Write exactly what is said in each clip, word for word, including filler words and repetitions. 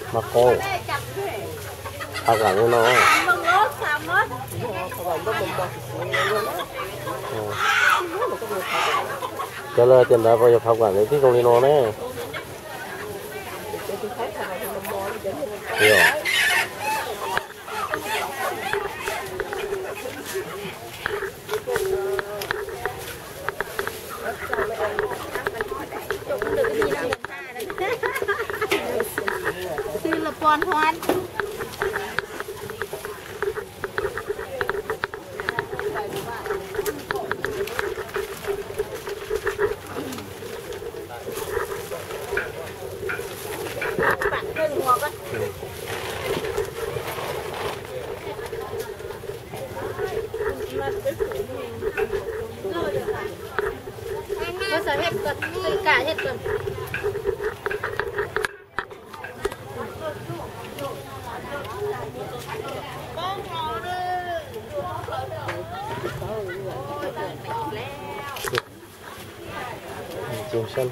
mà khô à cả luôn nó cho là tiền đó bây giờ học cả cái tí công đi nó này hiểu là con hoan nó sẽ hết cận cả hết cận chim sân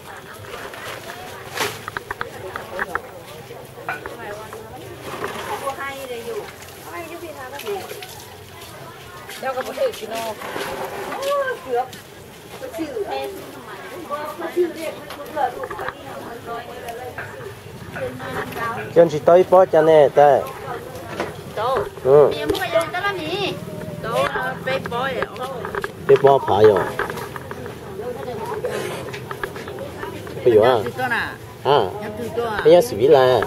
đâu có thể chỉ nó chân chỉ tới bó cho nè ta ừ cái bó phải rồi bây giờ à à bây giờ xử lý là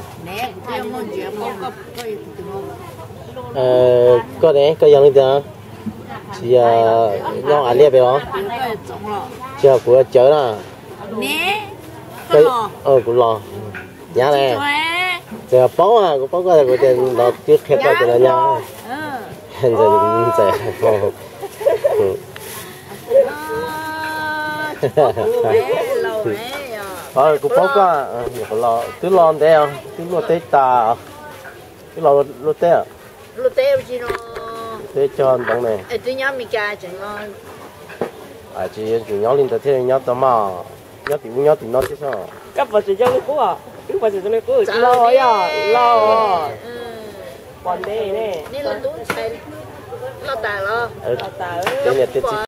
ờ có đấy có giống như thế thì nhau ăn liệp đó chờ của chờ là cái ờ của lò nhá này giờ bó à của bó cái của tiền nó trước hết rồi tiền nhá hiện giờ giờ ờ của bó cái của lò cứ lò thế à cứ lò tết ta cái lò lò tết à lò tết gì nó tết tròn đằng này ờ tôi nhớ mình cả chẳng ngon à chị chủ nhóm lên tới thế nhóm tao mà nhóm thì nhóm thì nó chứ sao cấp vào chỉ cho lấy cũ à cứ vào chỉ cho lấy cũ lo à lo còn đây nè nên là đúng chạy lo tài lo tài cái này